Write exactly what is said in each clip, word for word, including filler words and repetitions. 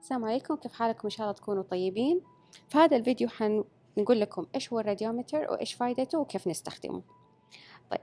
السلام عليكم، كيف حالكم؟ إن شاء الله تكونوا طيبين. في هذا الفيديو حنقول لكم إيش هو الراديومتر وإيش فائدته وكيف نستخدمه. طيب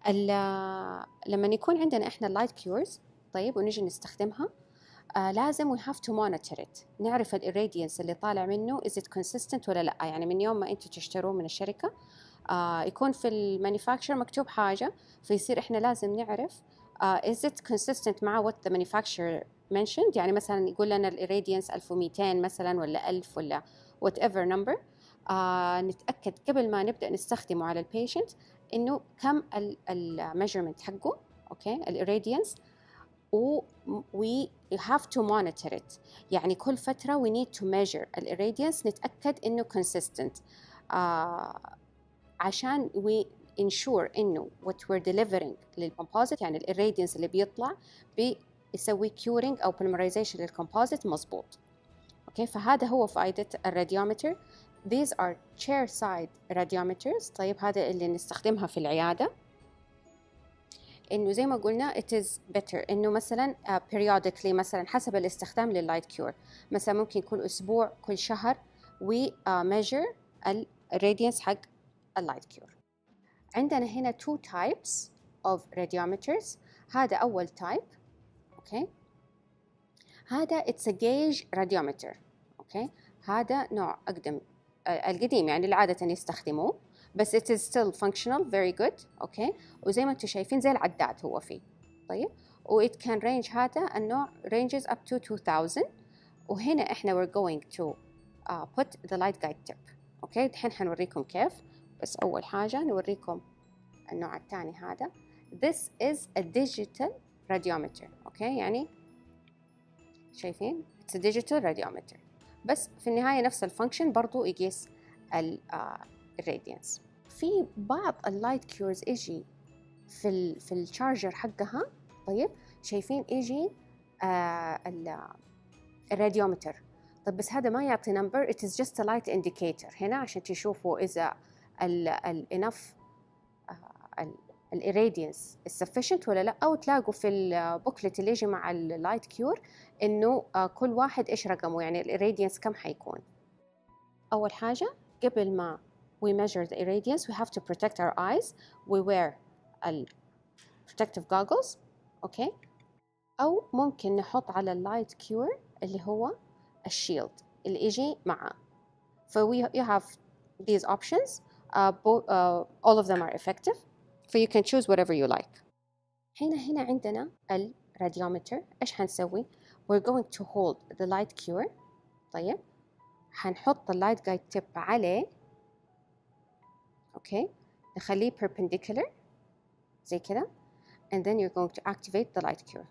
لما يكون عندنا إحنا اللايت كيورز طيب ونجي نستخدمها آه لازم we have to monitor it، نعرف الإيرادينس اللي طالع منه is it consistent ولا لأ. يعني من يوم ما أنتوا تشتروه من الشركة آه يكون في المانيفاكتشر مكتوب حاجة، فيصير إحنا لازم نعرف آه is it consistent مع what the manufacturer mentioned. يعني مثلا يقول لنا الإيرادينس ألف ومئتين مثلا ولا ألف ولا whatever number. آه نتأكد قبل ما نبدأ نستخدمه على البيشنت إنه كم الميجرمنت حقه، أوكي، الإيرادينس، و we have to monitor it. يعني كل فترة we need to measure الإيرادينس، نتأكد إنه consistent آه عشان we ensure إنه what we're delivering للكومبوزيت، يعني الإيرادينس اللي بيطلع بيسوي curing أو polymerization للكومبوزيت مظبوط. أوكي، فهذا هو فائدة الراديومتر. These are chair side radiometers. طيب هذا اللي نستخدمها في العيادة. إنه زي ما قلنا it is better إنه مثلا uh, periodically مثلا حسب الاستخدام لللايت كيور، مثلا ممكن يكون أسبوع كل شهر we uh, measure الراديانس حق اللايت كيور. عندنا هنا two types of radiometers. هذا أول type، أوكي، هذا it's a gauge radiometer. أوكي، هذا نوع أقدم uh, القديم يعني اللي عادة يستخدموه، بس it is still functional very good. أوكي، وزي ما انتم شايفين زي العداد هو فيه. طيب و it can range، هذا النوع ranges up to two thousand. وهنا احنا we're going to uh, put the light guide tip. أوكي، الحين حنوريكم كيف، بس أول حاجة نوريكم النوع الثاني هذا. This is a digital radiometer. أوكي، يعني شايفين it's a digital radiometer، بس في النهاية نفس الفانكشن برضو يقيس ال uh, الراديانس. في بعض اللايت كيورز يجي في ال في الشارجر حقها. طيب شايفين يجي آه الراديومتر. طيب بس هذا ما يعطي نمبر، it is just a light indicator هنا عشان تشوفوا إذا ال ال enough الإيرادينس sufficient ولا لا، أو تلاقوا في البوكلت اللي يجي مع اللايت كيور إنه آه كل واحد إيش رقمه، يعني الإيرادينس كم حيكون. أول حاجة قبل ما we measure the irradiance we have to protect our eyes. we wear ال protective goggles. أوكي، أو ممكن نحط على اللايت كيور اللي هو الشيلد اللي يجي معه. ف we you have these options. uh, bo- uh, all of them are effective, so you can choose whatever you like. هنا هنا عندنا الراديومتر. إيش حنسوي؟ we're going to hold the light cure. طيب حنحط اللايت جايد تيب عليه. أوكي، نخليه perpendicular زي كده and then you're going to activate the light cure.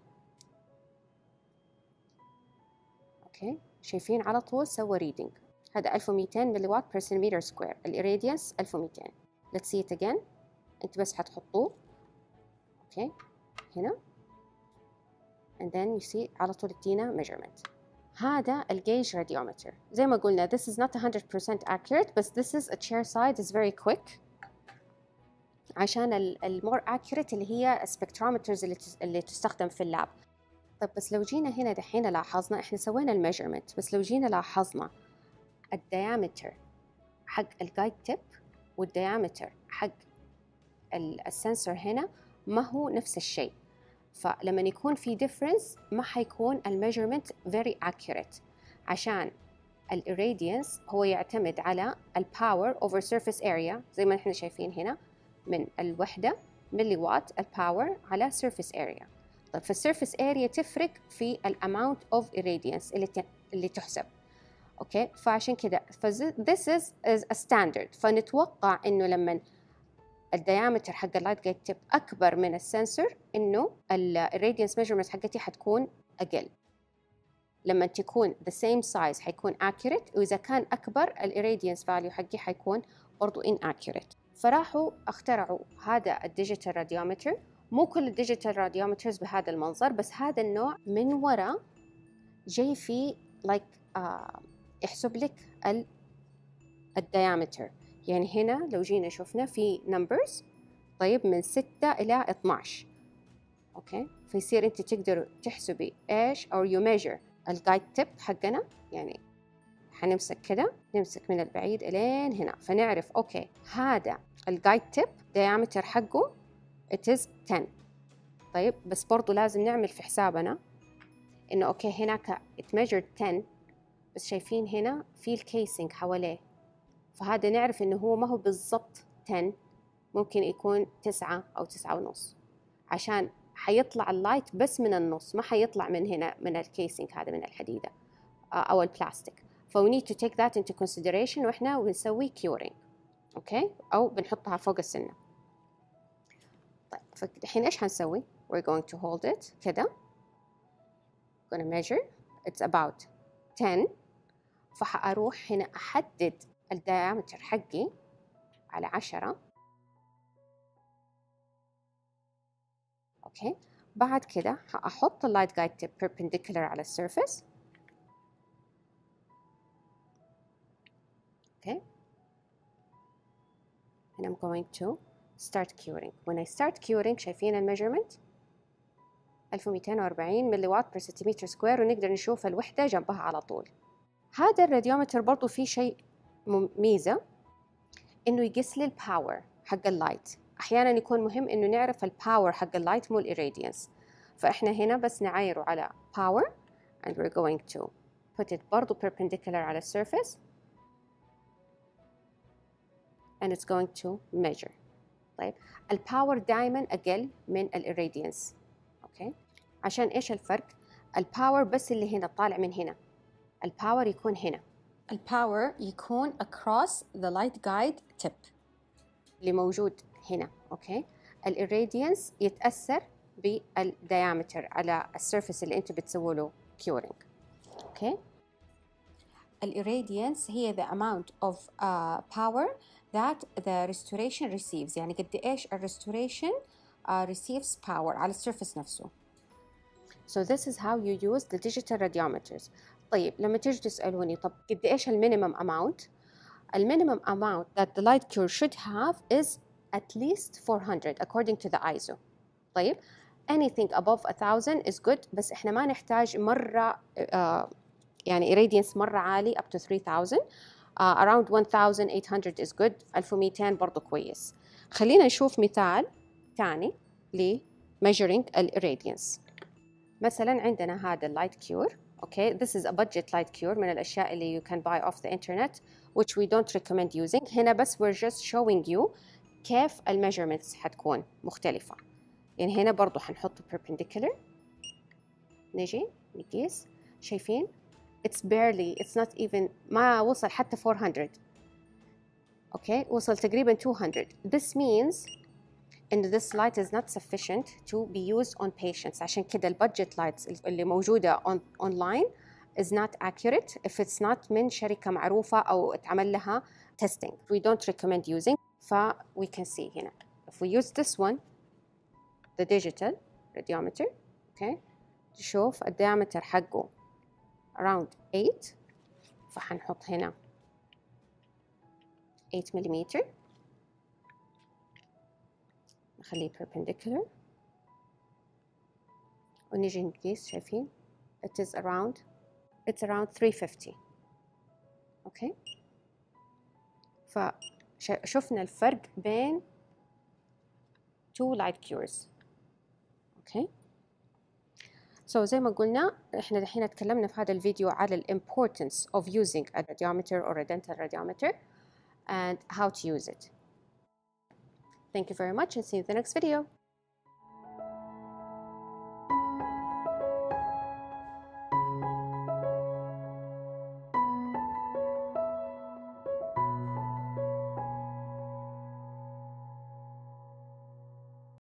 أوكي، شايفين على طول سوى reading. هذا ألف ومئتين ملي وات per centimeter square. الإيرادينس ألف ومئتين. let's see it again. أنت بس حتحطوه أوكي هنا and then you see على طول ادينا measurement. هذا الجيج راديومتر. زي ما قلنا this is not one hundred percent accurate، بس this is a chair side is very quick عشان المور accurate اللي هي spectrometers اللي اللي تستخدم في اللاب. طيب بس لو جينا هنا دحين لاحظنا احنا سوينا الميجرمنت، بس لو جينا لاحظنا الديامتر حق الجايد تيب والديامتر حق السنسور هنا ما هو نفس الشيء. فلما يكون في difference ما حيكون الميجرمنت very accurate، عشان الإيرادينس هو يعتمد على الباور over surface area زي ما احنا شايفين هنا من الوحدة ملي وات الباور على surface area. طيب فالsurface area تفرق في الامount of irradiance اللي اللي تحسب. اوكي، فعشان كده this is, is a standard. فنتوقع انه لما الديامتر حق اللايت جايد تيب اكبر من السنسور انه الراديانس ميجرمنت حقتي حتكون اقل. لما تكون the same size حيكون accurate، واذا كان اكبر الراديانس فاليو حقي حيكون برضو inaccurate. فراحوا اخترعوا هذا الديجيتال راديومتر. مو كل الديجيتال راديومترز بهذا المنظر، بس هذا النوع من وراء جاي فيه like uh, يحسب لك الديامتر. يعني هنا لو جينا شفنا في numbers طيب من ستة إلى اثنا عشر. أوكي، فيصير أنت تقدروا تحسبي إيش أو you measure الجايد تيب حقنا، يعني حنمسك كده، نمسك من البعيد إلين هنا، فنعرف أوكي هذا الجايد تيب diameter حقه it is ten. طيب بس برضو لازم نعمل في حسابنا إنه أوكي هناك it measured ten، بس شايفين هنا في الكيسنج حواليه، فهذا نعرف إنه هو ما هو بالضبط ten، ممكن يكون تسعة أو تسعة ونص، عشان حيطلع اللايت بس من النص، ما حيطلع من هنا من الكيسنج هذا من الحديدة أو البلاستيك. ف we need to take that into consideration وإحنا بنسوي curing، أوكي، أو بنحطها فوق السنة. طيب فالحين إيش هنسوي؟ we're going to hold it كده، gonna measure it's about ten، فحأروح هنا أحدد الديامتر حقي على عشرة، أوكي. بعد كده هأحط اللايت جايد تيب perpendicular على السيرفيس، أوكي. and I'm going to start curing. when I start curing شايفين الميجرمنت ألف ومئتين وأربعين ملي وات per centimeter square، ونقدر نشوف الوحدة جنبها على طول. هذا الراديومتر برضو فيه شيء ميزة، إنه يقيس لي الباور حق اللايت. أحيانا يكون مهم إنه نعرف الباور حق اللايت مو الإيراديانس، فإحنا هنا بس نعايره على power and we're going to put it برضو perpendicular على السيرفيس and it's going to measure. طيب الباور دائما أقل من الإيراديانس، أوكي. عشان إيش الفرق؟ الباور بس اللي هنا طالع من هنا، الباور يكون هنا، الباور يكون across the light guide tip اللي موجود هنا، أوكي. الإيراديانس يتأثر بالديامتر على السيرفيس اللي أنتوا بتسووا له curing، أوكي. الإيراديانس هي the amount of uh, power that the restoration receives، يعني قد إيش الريستوريشن uh, receives power على السيرفيس نفسه. So this is how you use the digital radiometers. طيب لما تيجي تسألوني طب قد إيش المينيمم amount؟ المينيمم amount that the light cure should have is at least four hundred according to the I S O. طيب anything above a thousand is good، بس إحنا ما نحتاج مرة uh, يعني irradiance مرة عالي up to three thousand. uh, around one thousand eight hundred is good. ألف ومئتين برضو كويس. خلينا نشوف مثال تاني ل measuring ال irradiance. مثلا عندنا هذا اللايت كيور، okay, this is a budget light cure من الأشياء اللي you can buy off the internet which we don't recommend using. هنا بس we're just showing you كيف الميجرمنتس حتكون مختلفة. يعني هنا برضو حنحط perpendicular، نجي نقيس، شايفين it's barely it's not even ما وصل حتى four hundred، okay، وصل تقريبا two hundred. this means and this light is not sufficient to be used on patients. عشان كده ال budget lights اللي موجودة on, online is not accurate if it's not من شركة معروفة أو اتعمل لها testing. We don't recommend using. ف we can see هنا if we use this one the digital radiometer، okay، تشوف ال diameter حقه around eight، فحنحط هنا eight millimeter، نخليه perpendicular ونجي نقيس، شايفين it is around it's around three fifty، اوكي. فشفنا الفرق بين two light cures، اوكي. so زي ما قلنا احنا الحين تكلمنا في هذا الفيديو على ال importance of using a radiometer or a dental radiometer and how to use it. Thank you very much and see you in the next video.